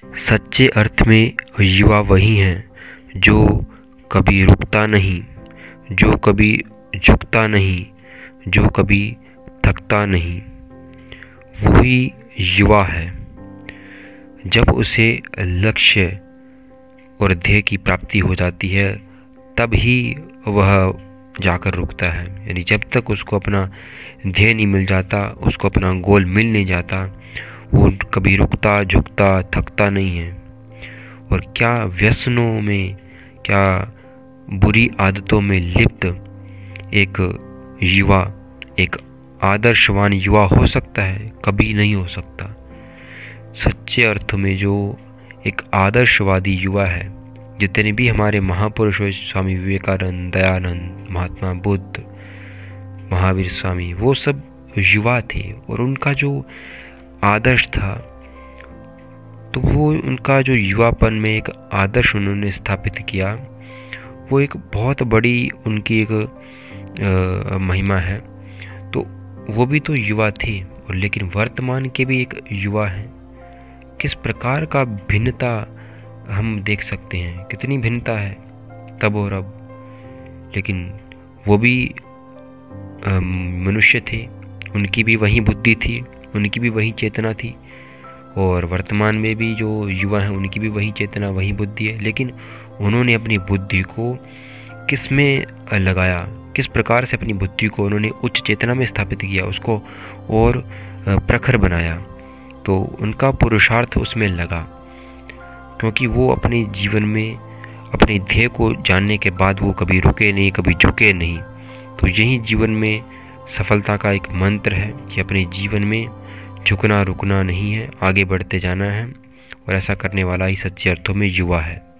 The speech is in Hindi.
सच्चे अर्थ में युवा वही है जो कभी रुकता नहीं, जो कभी झुकता नहीं, जो कभी थकता नहीं। वही युवा है। जब उसे लक्ष्य और ध्येय की प्राप्ति हो जाती है तब ही वह जाकर रुकता है। यानी जब तक उसको अपना ध्येय नहीं मिल जाता, उसको अपना गोल मिल नहीं जाता, वो कभी रुकता, झुकता, थकता नहीं है। और क्या व्यसनों में, क्या बुरी आदतों में लिप्त एक युवा एक आदर्शवान युवा हो सकता है? कभी नहीं हो सकता। सच्चे अर्थों में जो एक आदर्शवादी युवा है, जितने भी हमारे महापुरुष स्वामी विवेकानंद, दयानंद, महात्मा बुद्ध, महावीर स्वामी, वो सब युवा थे। और उनका जो आदर्श था, तो वो उनका जो युवापन में एक आदर्श उन्होंने स्थापित किया, वो एक बहुत बड़ी उनकी एक महिमा है। तो वो भी तो युवा थे, और लेकिन वर्तमान के भी एक युवा हैं। किस प्रकार का भिन्नता हम देख सकते हैं, कितनी भिन्नता है तब और अब। लेकिन वो भी मनुष्य थे, उनकी भी वही बुद्धि थी, उनकी भी वही चेतना थी। और वर्तमान में भी जो युवा हैं उनकी भी वही चेतना, वही बुद्धि है। लेकिन उन्होंने अपनी बुद्धि को किस में लगाया, किस प्रकार से अपनी बुद्धि को उन्होंने उच्च चेतना में स्थापित किया, उसको और प्रखर बनाया। तो उनका पुरुषार्थ उसमें लगा, क्योंकि वो अपने जीवन में अपने ध्येय को जानने के बाद वो कभी रुके नहीं, कभी झुके नहीं। तो यही जीवन में सफलता का एक मंत्र है कि अपने जीवन में झुकना रुकना नहीं है, आगे बढ़ते जाना है। और ऐसा करने वाला ही सच्चे अर्थों में युवा है।